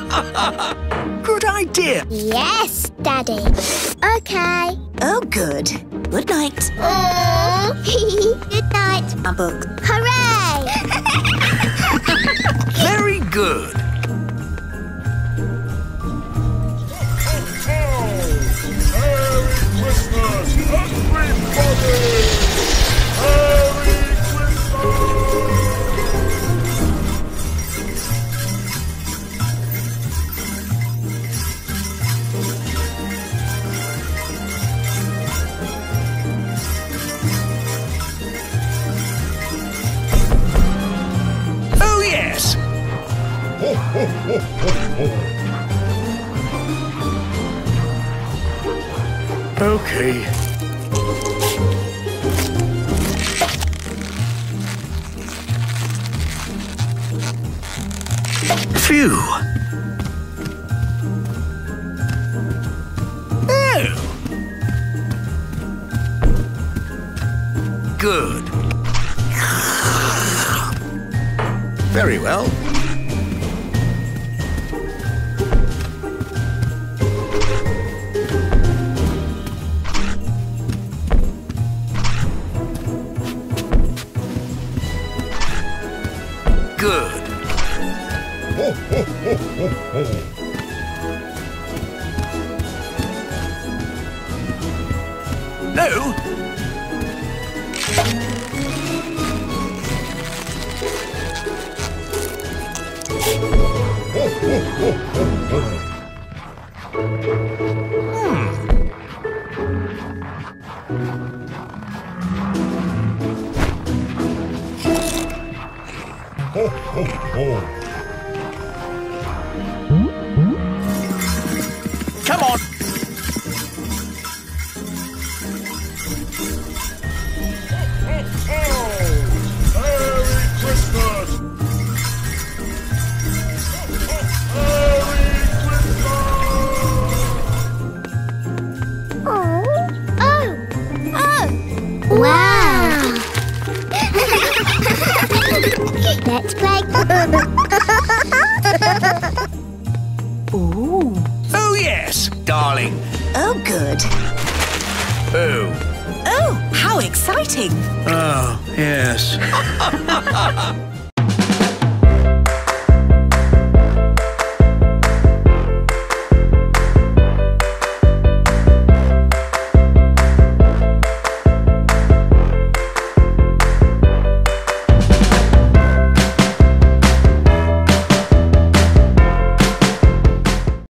Good idea. Yes, Daddy. Okay. Oh, good. Good night. Good night. A book. Hooray! Very good. Oh, yes. Okay. Phew. Oh. Good. Very well. Good. No. Come on. Wow! Let's play. Ooh. Oh, yes, darling. Oh, good. Oh. Oh, how exciting. Oh, yes.